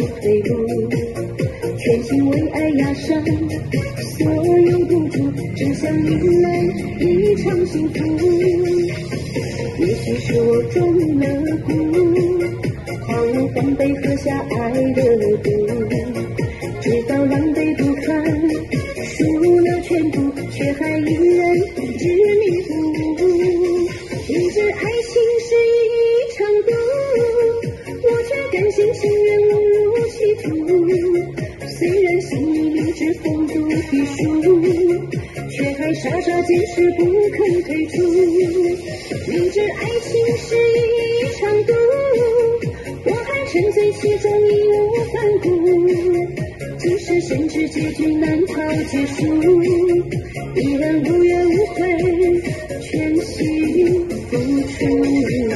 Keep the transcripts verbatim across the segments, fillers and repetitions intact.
退路，全心为爱压上所有赌注，只想迎来一场幸福。也许是我中了蛊，毫无防备喝下爱的毒，直到狼狈不堪，输了全部，却还依然执迷不悟。明知爱情是一场赌，我却甘心情愿误入歧途。虽然心里明知风度必输，却还傻傻坚持不肯退出。明知爱情是一场赌，我还沉醉其中义无反顾。即使深知结局难逃结束，依然无怨无悔，全心付出。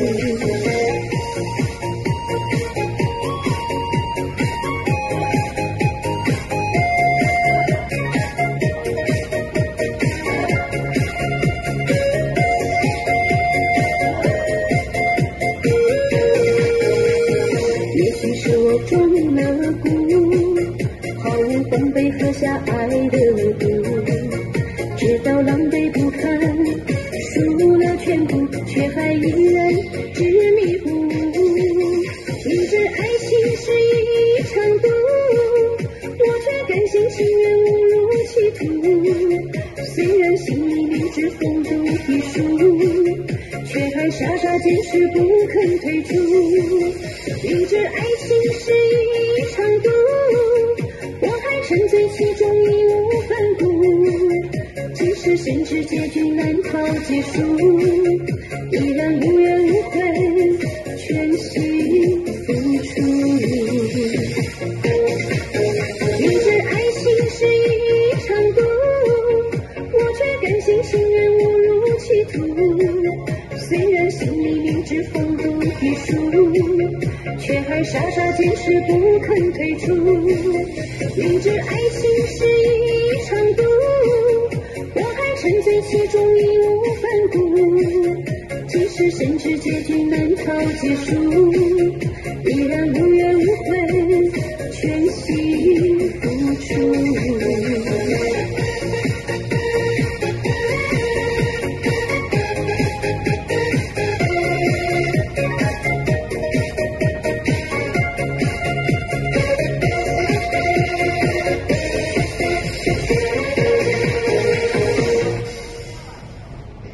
中了蛊，毫无防备喝下爱的毒，直到狼狈不堪，输了全部，却还依然执迷不悟。明知爱情是一场赌，我却甘心情愿误入歧途。虽然心里明知风度必输，却还傻傻坚持不肯退出。明知爱情是一场赌，我还沉醉其中义无反顾。即使深知结局难逃结束，依然无怨无悔，全心付出。明知爱情是一场赌，我却甘心情愿误入歧途。虽然心里明知风度必输，却还傻傻坚持不肯退出。明知爱情是一场赌，我还沉醉其中义无反顾。即使深知结局难逃结束，依然无怨无